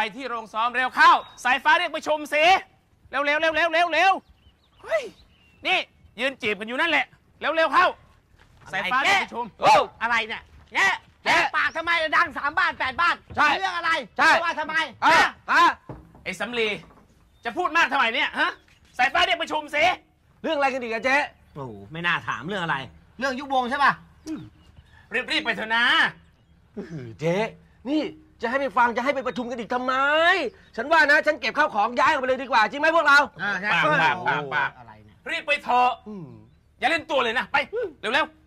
ที่โรงซ้อมเร็วเข้าสายฟ้าเรียกประชุมสิเร็วเฮ้ยนี่ยืนจีบกันอยู่นั่นแหละเร็วเข้าสายฟ้าเรียกประชุมอะไรเนี่ยแย่ปากทำไมดัง3 บ้าน 8 บ้านเรื่องอะไรว่าทำไมไอ้สำลีจะพูดมากทำไมเนี่ยฮะสายฟ้าเรียกประชุมสิเรื่องอะไรกันอีกอะเจ๊โอ้ไม่น่าถามเรื่องอะไรเรื่องยุบวงใช่ป่ะรีบไปเถอะนะเจ๊นี่จะให้ไปฟังจะให้ไปประชุมกันอีกทำไมฉันว่านะฉันเก็บข้าวของย้ายออกไปเลยดีกว่าจริงไหมพวกเราปากอะไรเนี่ยรีบไปเถอะอย่าเล่นตัวเลยนะไปเร็ว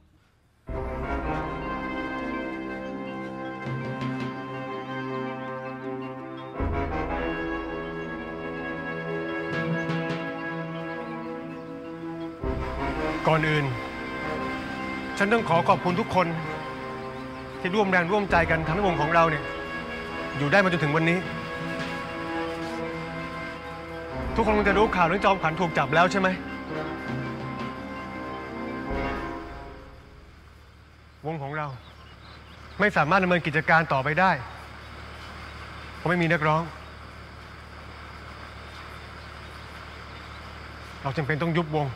ก่อนอื่นฉันต้องขอบคุณทุกคนที่ร่วมแรงร่วมใจกันทำให้วงของเราเนี่ยอยู่ได้มาจนถึงวันนี้ทุกคนคงจะรู้ข่าวเรื่องจอมขวัญถูกจับแล้วใช่ไหมวงของเราไม่สามารถดำเนินกิจการต่อไปได้เพราะไม่มีนักร้องเราจำเป็นต้องยุบวง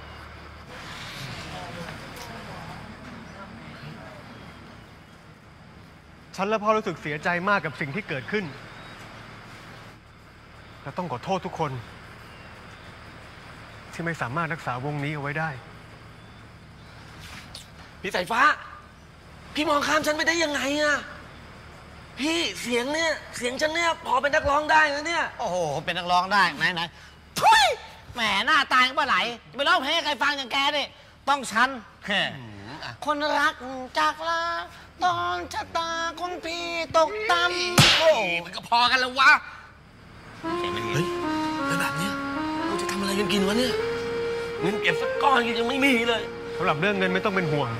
ฉันและพ่อรู้สึกเสียใจมากกับสิ่งที่เกิดขึ้นและต้องขอโทษทุกคนที่ไม่สามารถรักษาวงนี้เอาไว้ได้พี่สายฟ้าพี่มองข้ามฉันไปได้ยังไงอะพี่เสียงฉันเนี่ยพอเป็นนักร้องได้นะเนี่ยโอ้โหเป็นนักร้องได้ไหนทุยแหมหน้าตายเมื่อไหร่จะไปร้องเพลงให้ใครฟังอย่างแกนี่ต้องฉันคนรักจากลาตอนชะตาของพี่ตกต่ำโอ้มันก็พอกันแล้ววะเฮ้ยแล้วแบบนี้เราจะทำอะไรกันกินวะเนี่ยเงินเก็บสักก้อนยังไม่มีเลยสำหรับเรื่องเงินไม่ต้องเป็นห่วง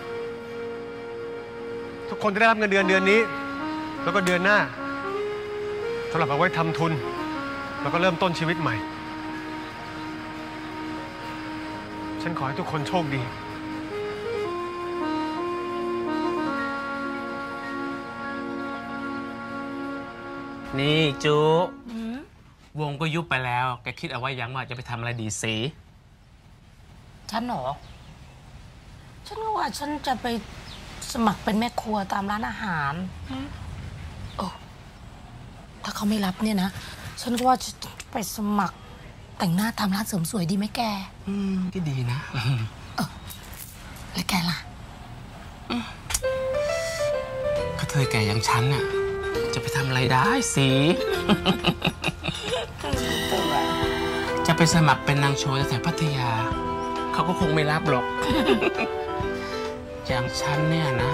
ทุกคนจะได้รับเงินเดือนนี้แล้วก็เดือนหน้าสำหรับเอาไว้ทำทุนแล้วก็เริ่มต้นชีวิตใหม่ฉันขอให้ทุกคนโชคดีนี่จูวงก็ยุบไปแล้วแกคิดเอาไว้ยังว่าจะไปทำอะไรดีสิฉันหรอฉันก็ว่าฉันจะไปสมัครเป็นแม่ครัวตามร้านอาหารถ้าเขาไม่รับเนี่ยนะฉันก็ว่าจะไปสมัครแต่งหน้าตามร้านเสริมสวยดีไหมแกก็ดีนะแล้วแกล่ะก็เธอแก่อย่างฉันน่ะจะไปทำอะไรได้สิจะไปสมัครเป็นนางโชว์แถวพัทยาเขาก็คงไม่รับหรอกอย่างฉันเนี่ยนะ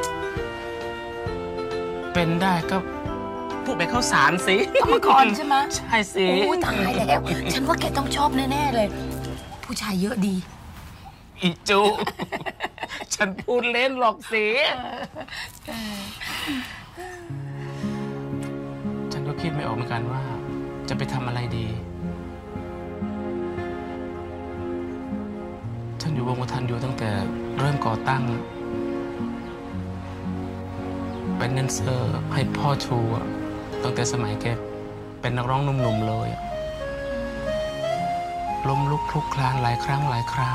เป็นได้ก็พูดไปเข้าสารสิกรรมกรใช่ไหมใช่สิโอ้ยตายแล้วฉันว่าแกต้องชอบแน่ๆเลยผู้ชายเยอะดีอีจูฉันพูดเล่นหรอกสิฉันก็คิดไม่ออกเหมือนกันว่าจะไปทำอะไรดีฉันอยู่วงทันอยู่ตั้งแต่เริ่มก่อตั้งเป็นแดนเซอร์ให้พ่อชูตั้งแต่สมัยแกเป็นนักร้องหนุ่มๆเลยล้มลุกคลุกคลานหลายครั้งหลายครา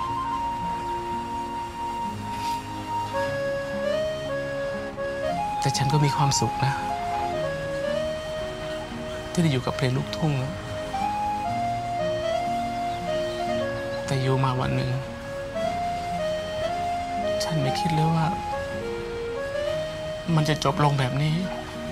แต่ฉันก็มีความสุขนะที่ได้อยู่กับเพลงลูกทุ่งแต่อยู่มาวันหนึ่งฉันไม่คิดเลยว่ามันจะจบลงแบบนี้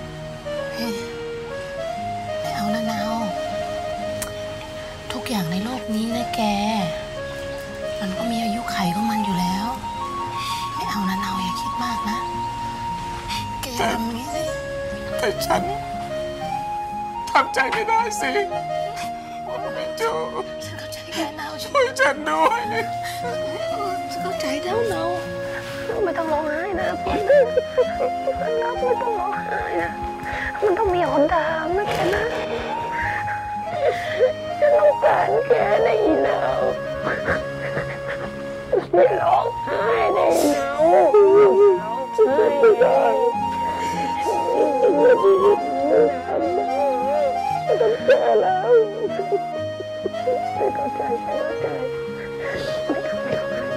ไม่เอานะนาวทุกอย่างในโลกนี้นะแกมันก็มีอายุขัยของมันอยู่แล้วไม่เอานะนาวอย่าคิดมากนะแกทำอย่างนี้สิแต่ฉันทำใจไม่ได้สิพี่จูฉันเข้าใจแกนาวช่วยฉันด้วยฉันเข้าใจแล้วนาวไม่ต้องร้องไห้นะพี่นับไม่ต้องร้องไห้นะมันต้องมีหนทางนะแกนะฉันต้องการแกในอีนาวอย่าร้องไห้ในอีนาวฉันจะไม่ได้ฉันจะไม่ได้ฉันเหลือเกินไม่ทำให้เขาขาด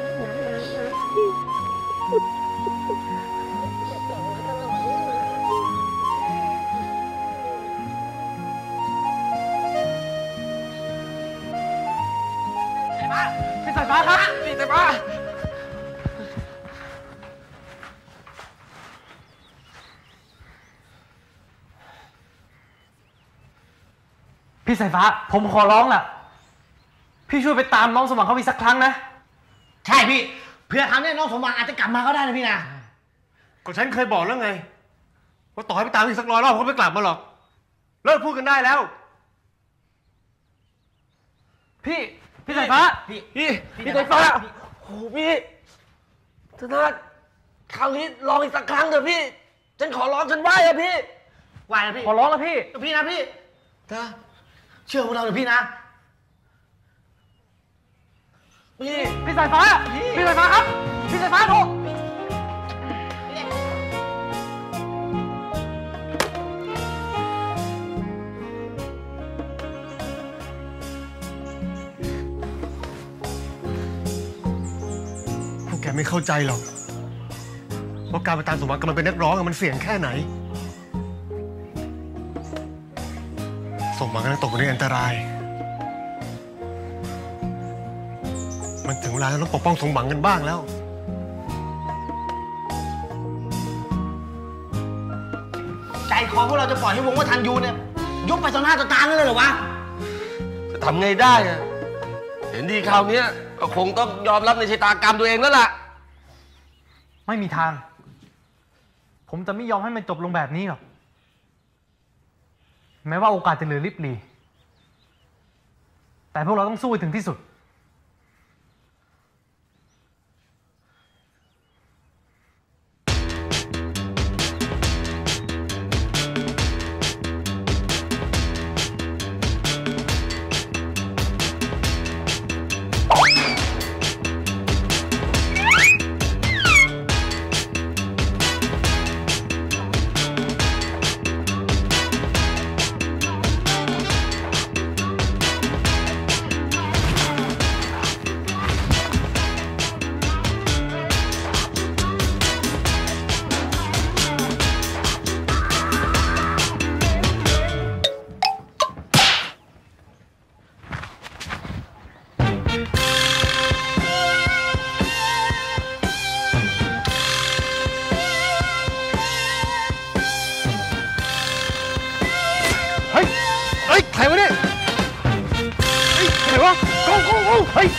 จะส่งมาตลอดนี่นะพี่สายฟ้าครับพี่สายฟ้าพี่สายฟ้าผมขอร้องล่ะพี่ช่วยไปตามน้องสมหวังเขาอีกสักครั้งนะใช่พี่เผื่อครั้งนี้น้องสมหวังอาจจะกลับมาก็ได้นะพี่นะก็ฉันเคยบอกแล้วไงว่าต่อให้ไปตามอีกสัก100 รอบเขาไม่กลับมาหรอกเลิกพูดกันได้แล้วพี่สายฟ้าพี่สายฟ้าโอ้พี่ธนาคราวนี้ลองอีกสักครั้งเถอะพี่ฉันขอร้องฉันไหว้อะพี่ไหวนะพี่ขอร้องแล้วพี่นะพี่เชื่อพวกเราเถอะพี่นะพี่สายฟ้าพี่สายฟ้าครับพี่สายฟ้าโทรพวกแกไม่เข้าใจหรอกว่าการไปตามสมหวังกำลังเป็นนักร้องมันเสี่ยงแค่ไหนสมหวังกำลังตกอยู่ในอันตรายมันถึงเวลาแล้วต้องปกป้องสมหวังกันบ้างแล้วใจคอพวกเราจะปล่อยให้วงวัฒนยูเนี่ยยุบไปต่อหน้าต่อตาเลยเหรอวะจะทำไงได้อะเห็นดีคราวนี้ก็คงต้องยอมรับในชะตากรรมตัวเองแล้วล่ะไม่มีทางผมจะไม่ยอมให้มันจบลงแบบนี้หรอกแม้ว่าโอกาสจะเหลือลิบหลีแต่พวกเราต้องสู้ถึงที่สุดใครวะเนี่ยใครวะโก้เฮ้ย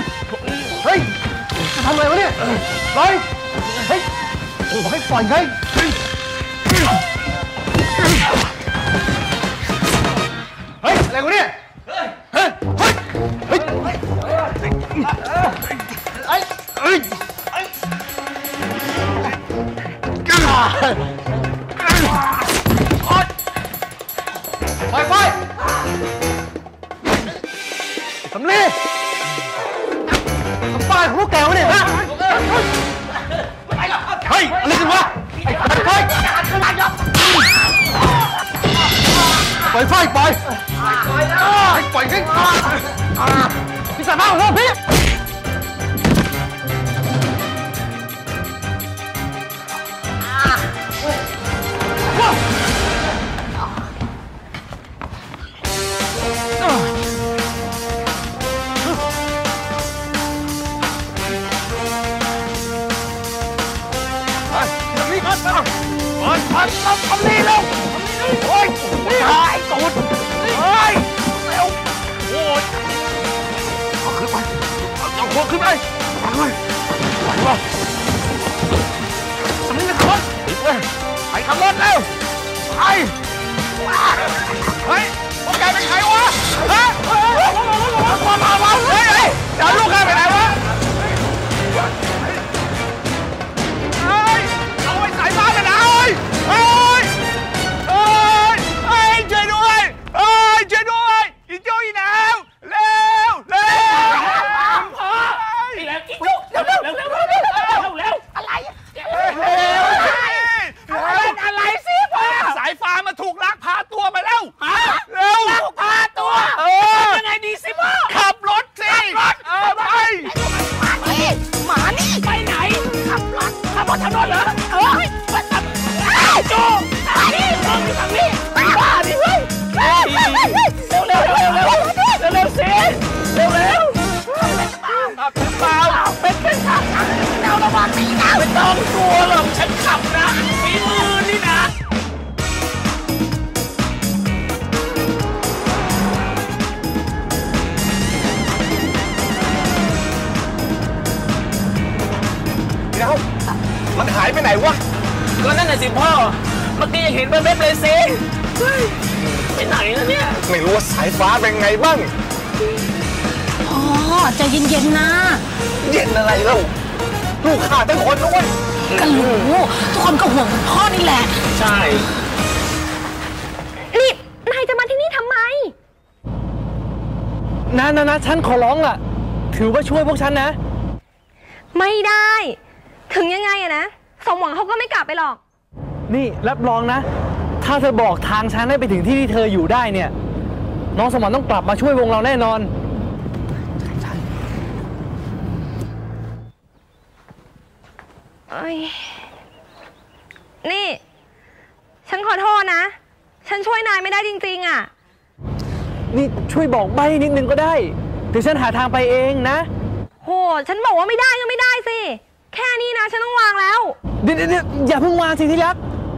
จะทำอะไรวะเนี่ยปล่อยเฮ้ยบอกให้ปล่อยไงอะไรวะเนี่ยไปสำลีสมบ้านของพวกแกวะเนี่ยฮะเฮ้ยอะไรกันวะไอ้ไฟปล่อยให้ปล่อยให้พี่สามารถของเราพี่ทำนี่เร็วโอ้ยหายตูดเฮ้ยเร็วโอ้ยเอาขึ้นไปเอาพวกขึ้นไปไปเลยไปวะสำนีนะคนไปขับรถเร็วไปเฮ้ยพวกแกเป็นใครวะฮะมาเฮ้ยเดี๋ยวลูกแกไปไหนวะเฮ้ยเอาไอ้สายฟ้าไปไหนเฮ้ยช่วยด้วยช่วยด้วยอีโจ้อีหนาวเร็วอีแล้วอีโจ้เร็วอะไรอะไรสิพ่อสายฟ้ามาถูกลักพาตัวไปแล้วเร็วลักพาตัวยังไงดีสิพ่อขับรลัวหรอกฉันขับนะฝีมือนี่นะแล้วมันหายไปไหนวะก็นั่นน่ะสิพ่อเมื่อกี้ยังเห็นแว๊บๆเลยสิเฮ้ยไปไหนแล้วเนี่ยไม่รู้ว่าสายฟ้าเป็นไงบ้างพ่อใจเย็นๆนะเย็นอะไรเล่าลูกข้าทั้งคนนะเว้ยก็รู้ทุกคนก็ห่วงพ่อนี่แหละใช่นี่ นายจะมาที่นี่ทำไมนะฉันขอร้องล่ะ ถือว่าช่วยพวกฉันนะไม่ได้ ถึงยังไงอะนะ สมหวังเขาก็ไม่กลับไปหรอกนี่รับรองนะ ถ้าเธอบอกทางฉันให้ไปถึงที่ที่เธออยู่ได้เนี่ย น้องสมรต้องกลับมาช่วยวงเราแน่นอนเอ้ย นี่ ฉันขอโทษนะ ฉันช่วยนายไม่ได้จริงๆอะนี่ช่วยบอกใบ้นิดนึงก็ได้ เดี๋ยวฉันหาทางไปเองนะโห ฉันบอกว่าไม่ได้ก็ไม่ได้สิ แค่นี้นะฉันต้องวางแล้วเดี๋ยวอย่าเพิ่งวางสิที่รัก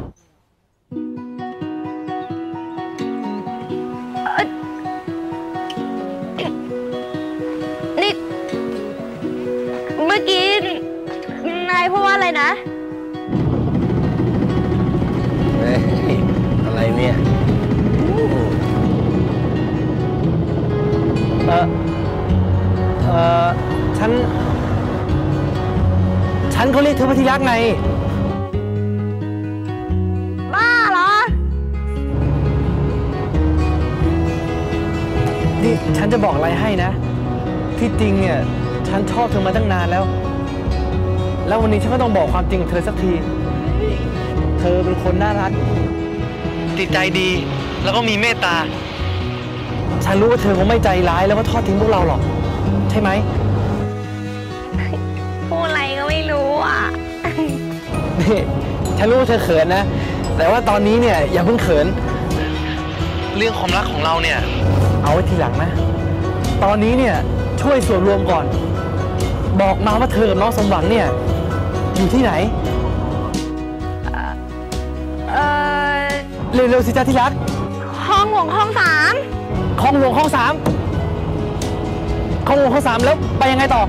นี่ เมื่อกี้นายพูดว่าอะไรนะเฮ้ยอะไรเนี่ยฉันเขาเรียกเธอว่าที่รักไงบ้าเหรอนี่ฉันจะบอกอะไรให้นะ ที่จริงเนี่ยฉันชอบเธอมาตั้งนานแล้ว แล้ววันนี้ฉันก็ต้องบอกความจริงกับเธอสักที เธอเป็นคนน่ารักจิตใจดีแล้วก็มีเมตตา ฉันรู้ว่าเธอคงไม่ใจร้ายแล้วก็ทอดทิ้งพวกเราหรอก ใช่ไหมพูดอะไรก็ไม่รู้อ่ะนี่ฉันรู้ว่าเธอเขินนะ แต่ว่าตอนนี้เนี่ยอย่าเพิ่งเขิน เรื่องความรักของเราเนี่ยเอาไว้ทีหลังนะ ตอนนี้เนี่ยช่วยส่วนรวมก่อน บอกมาว่าเธอกับน้องสมหวังเนี่ยอยู่ที่ไหน เร็วๆสิจ้าที่รักห้องหลวงห้องสามคลองหลวงห้องสามคลองหลวงห้องสามแล้วไปยังไงต่อ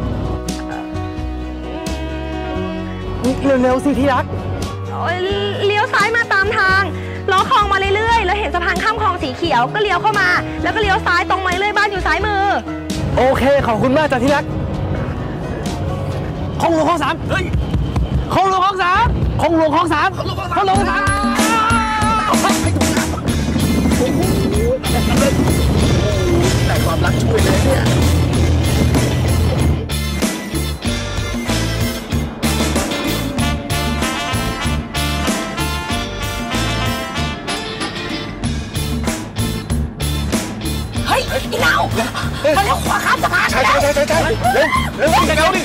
เร็วๆสิที่รักเลี้ยวซ้ายมาตามทางล้อคลองมาเรื่อยๆแล้วเห็นสะพานข้ามคลองสีเขียวก็เลี้ยวเข้ามา แล้วก็เลี้ยวซ้ายตรงมาเรื่อยบ้านอยู่ซ้ายมือโอเคขอบคุณมากจ้าที่รักคลองหลวงห้องสามคลองหลวงห้องสามคลองหลวงห้องสามคลองหลวงห้องสามแต่ความรักช่วยเลยเนี่ยเฮ้ยไอ้เน่ามาแล้วขวาข้ามสะพานใช่เร็วเร็วดิ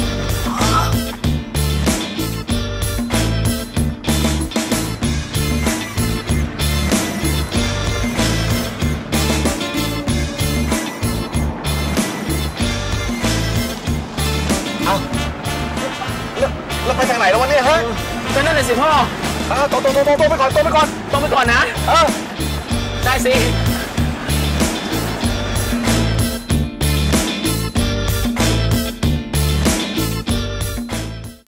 เราไปทางไหนแล้ววะเนี่ยฮะก็นั่นน่ะสิพ่อโตไปก่อนต้องไปก่อนนะ ได้สิ